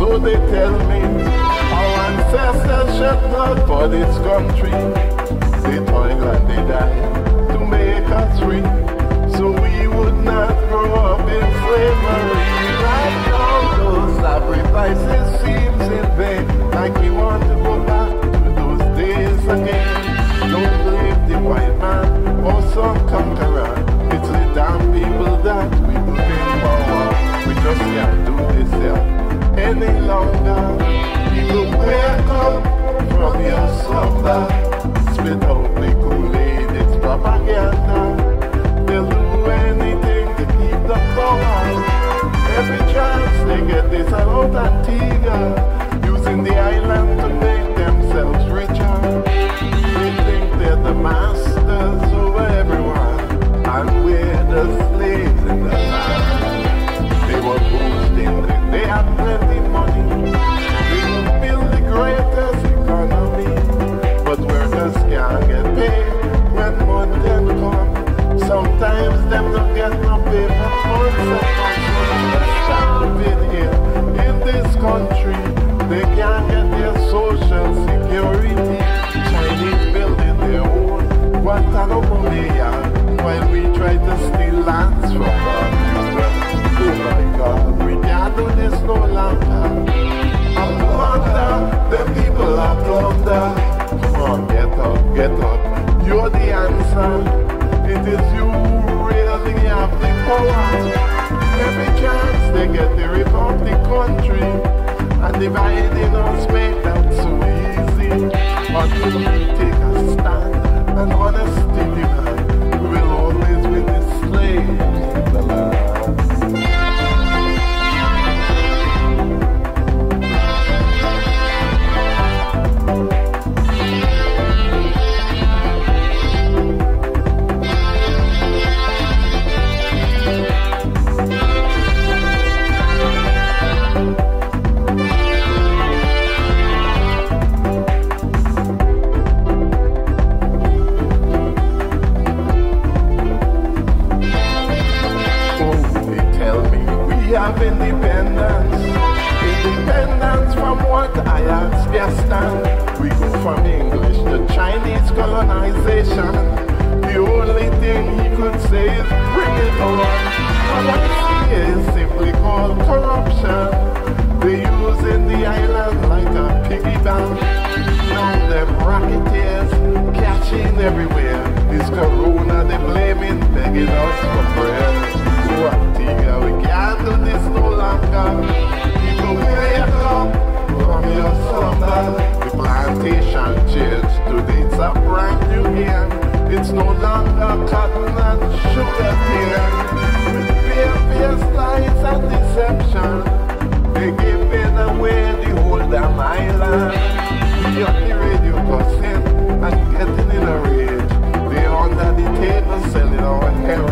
So they tell me our ancestors shed blood for this country. They toil and they die to make us free, so we would not grow up in slavery. Right now those sacrifices seems in vain, like we want to go back to those days again. Don't blame the white man or some conqueror. It's the damn people that we put in power. We just can't do this here any longer. People wake up from your slumber. Spit out the Kool-Aid, it's propaganda. They'll do anything to keep the power. Every chance they get this out Antigua, using the island to make themselves richer. They think they're the masters over everyone, and we're the slaves in the land. They were boasting that they had plenty money. They will build the greatest economy, but workers can't get paid when month end come. Sometimes them don't get no pay for months and months. Starving here in this country, they can't get their social security. Chinese building their own Guantanamo Bay, while we try to steal lands from our children. Oh my God, we can't do this no longer. I wonder, the people are plunder. Come on, get up, get up. You're the answer. It is you who really have the power. Every chance they get, they rip off the country, and dividing us make that so easy. Until we take a stand and honesty demand, we will always be the slaves in the land. Independence from what I understand. We go from English to Chinese colonization. The only thing he could say is bring it on. What I see is simply called corruption. They using the island like a piggy bank. Now them racketeers catching everywhere. This corona they blaming, begging us for bread. Antigua, we can't do this no longer. People wake up from your slumber. The plantation changed today, it's a brand new game. It's no longer cotton and sugar cane. With various lies and deception, they giving away the whole damn island. We on the radio cussing and getting in a rage. They under the table selling our heroin.